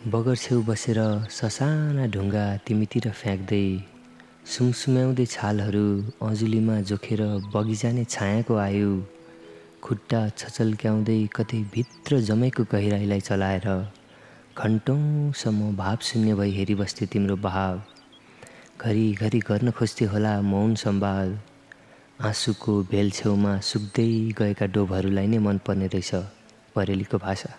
बगर छेउ बसेर ससाना ढुङ्गा तिमीतिर फ्याँक्दै सुमसुम्याउँदै छालहरू अजुलीमा जोखेर बगिजाने छायाको आयु खुट्टा छचल्क्याउँदै कतै भित्र जमेको गहिराईलाई चलाएर घन्टौँसम्म भाव शून्य भई हेरिबस्थ्यो तिम्रो बहाव। घरिघरि गर्न खोज्थ्यो होला मौन सम्वाद। आँसुको भेल छेउमा सुक्दै गएका डोबहरूलाई नै मनपर्ने रहेछ परेलीको भाषा।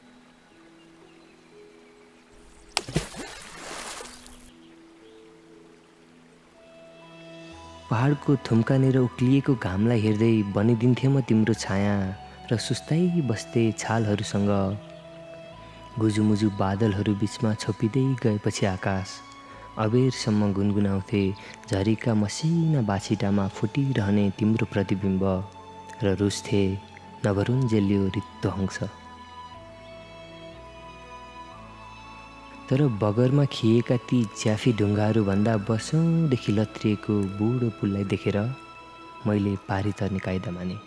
पहाडको थुम्कानेर उक्लिएको घामलाई हेर्दै बनिदिन्थेँ म तिम्रो छाया र सुस्ताइ बस्थे छालहरूसँग। गुजुमुजु बादलहरू बिचमा छोपिँदै गएपछि आकाश अबेरसम्म गुनगुनाउँथे झरीका मसिना बाछिटामा फुटिरहने तिम्रो प्रतिबिम्ब र रुस्थे नभरुन्जेलियो रित्तो हंस। तर बगरमा खिएका ती च्याफी ढुङ्गाहरू भन्दा वर्षौंदेखि लत्रिएको बुढो पुललाई देखेर मैले पारी तर्ने कायदा माने।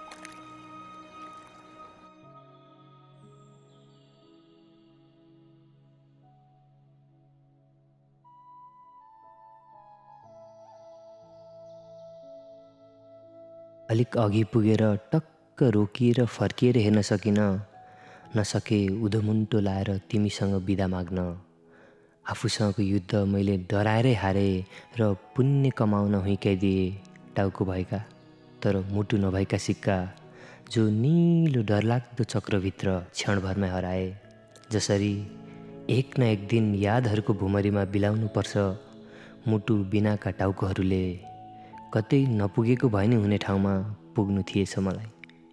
अलिक अघि पुगेर टक्क रोकिएर फर्किएर हेर्न सकिन। नसके उधोमुन्टो लाएर तिमीसँग बिदा माग्न। आफूसँगको युद्ध मैले डराएरै हारे र पुण्य कमाउन हुर्काइदिए टाउको भएका तर मुटु नभएका सिक्का जो निलो डरलाग्दो चक्रभित्र क्षणभरमै हराए। जसरी एक न एक दिन यादहरूको भुमरीमा बिलाउनु पर्छ मुटु बिनाका टाउकोहरूले, कतै नपुगेको भए नि हुने ठाउँमा पुग्नु थिएछ मलाई।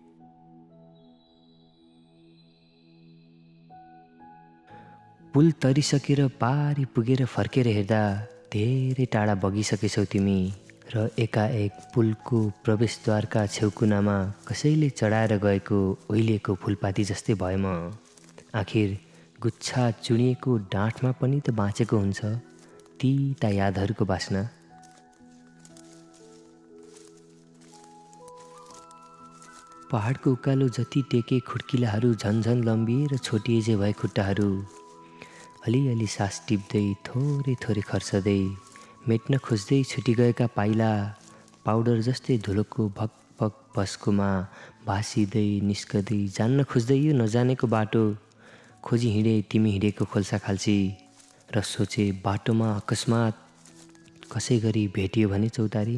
पुल तरिसकेर पारी पुगेर फर्केर हेर्दा धेरै टाढा बगिसकेछौ तिमी र एकाएक पुलको प्रवेशद्वारका छेउकुनामा कसैले चढाएर गएको ओइलिएको फुलपाती जस्तै भए म। आखिर गुच्छा चुडिएको डाँठमा पनि त बाँचेको हुन्छ तीता यादहरूको बास्ना। पहाडको उकालो जति टेके खुड्किलाहरू झन्झन लम्बिएर छोटिएजे भए खुट्टाहरू। अलिअलि सास टिप्दै थोरै थोरै खर्चदै मेट्न खोज्दै छुटिगएका पाइला पाउडर जस्तै धुलोको भकभक भस्कोमा भासिँदै निस्कदै जान्न खोज्दै यो नजानेको बाटो खोजी हिँडे तिमी हिँडेको खोल्सा खाल्सी र सोचे बाटोमा अकस्मात कसै गरी भेटियो भने चौतारी।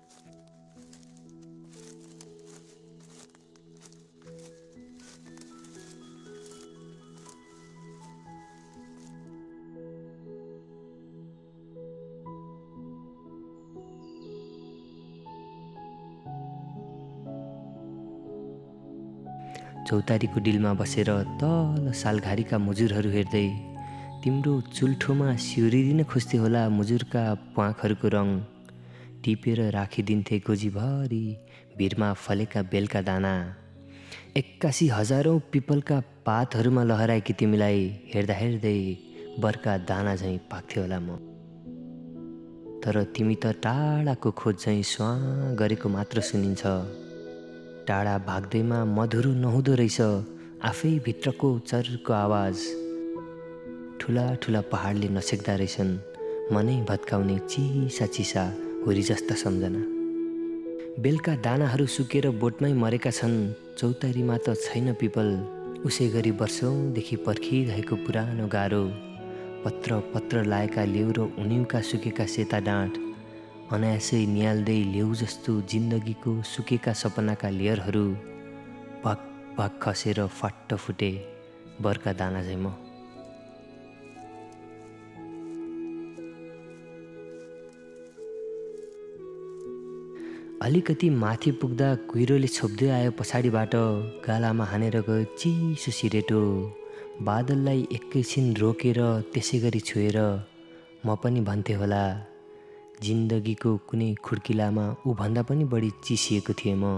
चौतारीको डिलमा बसेर तल सालघारीका मुजुरहरू हेर्दै तिम्रो चुल्ठोमा सिउरिदिन खोज्थे होला मुजुरका प्वाखहरूको रङ। टिपेर राखिदिन्थे गोजीभरि भिरमा फलेका बेलका दाना। 81 हजारौं पिपलका पातहरूमा लहराएकी तिमीलाई हेर्दा हेर्दै बर्का दाना झैँ पाक्थ्यो होला म। तर तिमी त टाढाको खोज झैँ स्वाँ गरेको मात्र सुनिन्छ। टाढा भाग्दैमा मधुरो नहुँदो रहेछ आफै भित्रको चर्को आवाज। ठुला ठुला पहाडले नछेक्दा रहेछन् मनै भत्काउने चिसा चिसा हुरी जस्ता सम्झना। बेलका दानाहरू सुकेर बोटमै मरेका छन् चौतारीमा त छैन पिपल। उसै गरी वर्षौंदेखि पर्खिरहेको पुरानो गाह्रो पत्र पत्र लाएका लेउ र उनिउका सुकेका सेता डाँठ अनायासै निहाल्दै लेउ जस्तो जिन्दगीको सुकेका सपनाका लेयरहरू भक भक खसेर फट्ट फुटे बर्का दाना झैँ म। अलिकति माथि पुग्दा कुहिरोले छोप्दै आयो पछाडिबाट गालामा हानेर गयो चिसो सिरेटो। बादललाई एकैछिन रोकेर त्यसै गरी छुएर म पनि भन्थे होला जिन्दगीको कुनै खुड्किलामा ऊ भन्दा पनि बढी चिसिएको थिएँ म।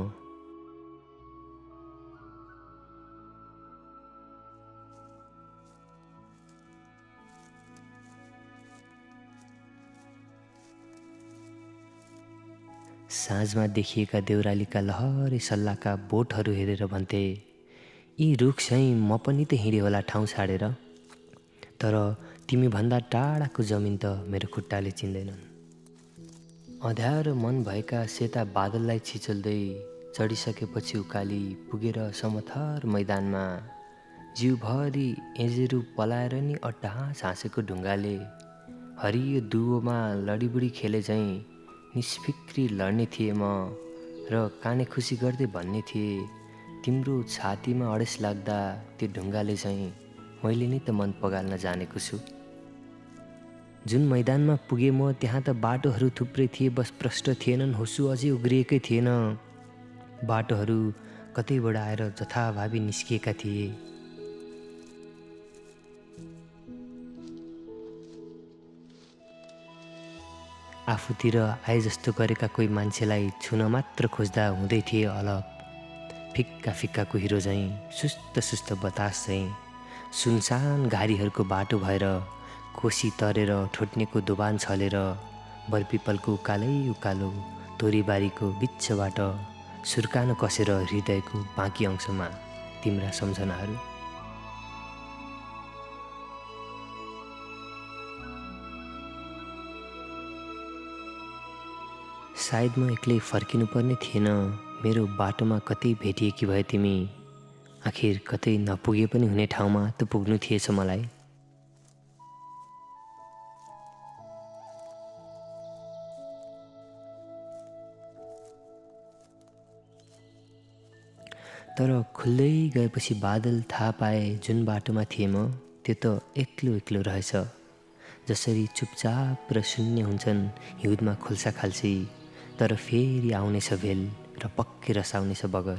साँझमा देखिएका देउरालीका लहरे सल्लाका बोटहरू हेरेर भन्थे यी रुख चाहिँ म पनि त हिँडे होला ठाउँ छाडेर। तर तिमी भन्दा टाढाको जमिन त मेरो खुट्टाले चिन्दैनन्। अँध्यारो मन भएका सेता बादललाई छिचल्दै चढिसकेपछि उकाली पुगेर समथर मैदानमा जिउभरि एजेरू पलाएर नि अट्टहास हाँसेको ढुङ्गाले हरियो दुवोमा लडीबुडी खेले झैँ निष्फिक्री लड्ने थिएँ म र काने खुसी गर्दै भन्ने थिए, तिम्रो छातीमा अडेस लाग्दा त्यो ढुङ्गाले झैँ मैले नै त मन पगाल्न जानेको छु। जुन मैदानमा पुगे म त्यहाँ त बाटोहरू थुप्रै थिए, बस प्रष्ट थिएनन्, होसु अझै उग्रिएकै थिएन। बाटोहरू कतैबाट आएर जथाभावी निस्किएका थिए। आफूतिर आए जस्तो गरेका कोही मान्छेलाई छुन मात्र खोज्दा हुँदै थिए अलप। फिक्का फिक्का कुहिरो झैँ, सुस्त सुस्त बतास झैँ सुनसान घारीहरूको बाटो भएर कोसी तरेर ठोट्नेको दोबान छलेर बरपिपलको उकालै उकालो तोरीबारीको बिचबाट सुर्कान कसेर हृदयको बाँकी अंशमा तिम्रा सम्झनाहरू। सायद म एक्लै फर्किनु पर्ने थिएन, मेरो बाटोमा कतै भेटिएकी भए तिमी। आखिर कतै नपुगे पनि हुने ठाउँमा त पुग्नु थिएछ मलाई। तर खुल्दै गएपछि बादल थाहा पाए जुन बाटोमा थिएँ म त्यो त एक्लो एक्लो रहेछ। जसरी चुपचाप र शून्य हुन्छन् हिउँदमा खुल्सा खाल्सी, तर फेरि आउनेछ भेल र पक्कै रसाउनेछ बगर।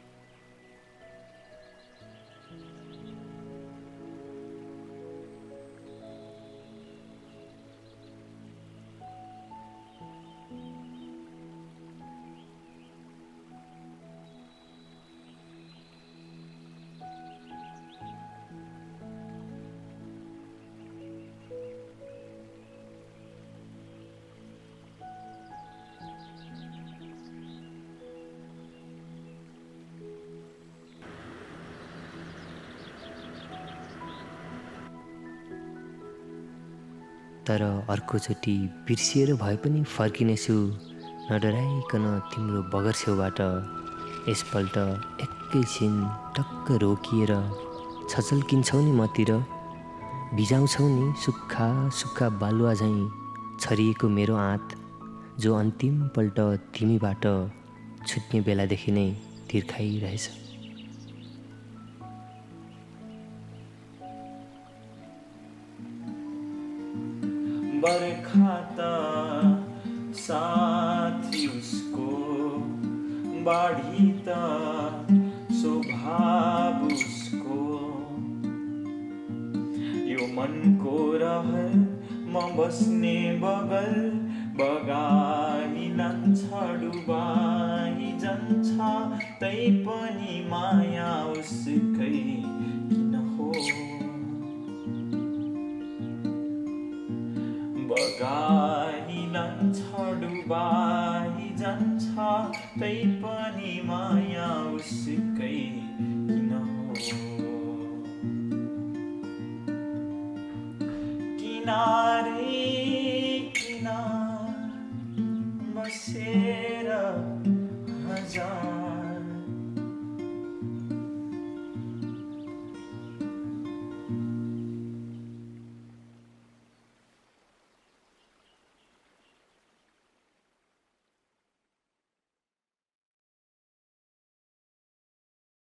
तर अर्कोचोटि बिर्सिएर भए पनि फर्किनेछु, नडराइकन तिम्रो बगर छेउबाट। यसपल्ट एकैछिन टक्क रोकिएर छचल्किन्छौ नि मतिर, भिजाउँछौ नि सुक्खा सुक्खा बालुवा झैँ छरिएको मेरो आँत, जो अन्तिम पल्ट तिमीबाट छुट्ने बेलादेखि नै तिर्खाइरहेछ। बर्खा त साथी उसको, बाढी त स्वभाव उसको। यो मनको रहर म बस्ने बगल बगाई लान्छ डुबाई जान्छ, तै पनि माया उसकै किन हो। बगाई लान्छ डुबाई जान्छ, तै पनि माया उसकै किन हो। किनारे किनार बसेर हजार